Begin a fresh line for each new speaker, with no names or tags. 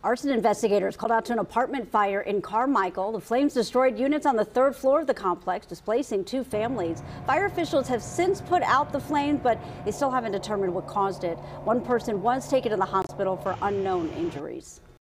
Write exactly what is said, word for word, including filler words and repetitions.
Arson investigators called out to an apartment fire in Carmichael. The flames destroyed units on the third floor of the complex, displacing two families. Fire officials have since put out the flames, but they still haven't determined what caused it. One person was taken to the hospital for unknown injuries.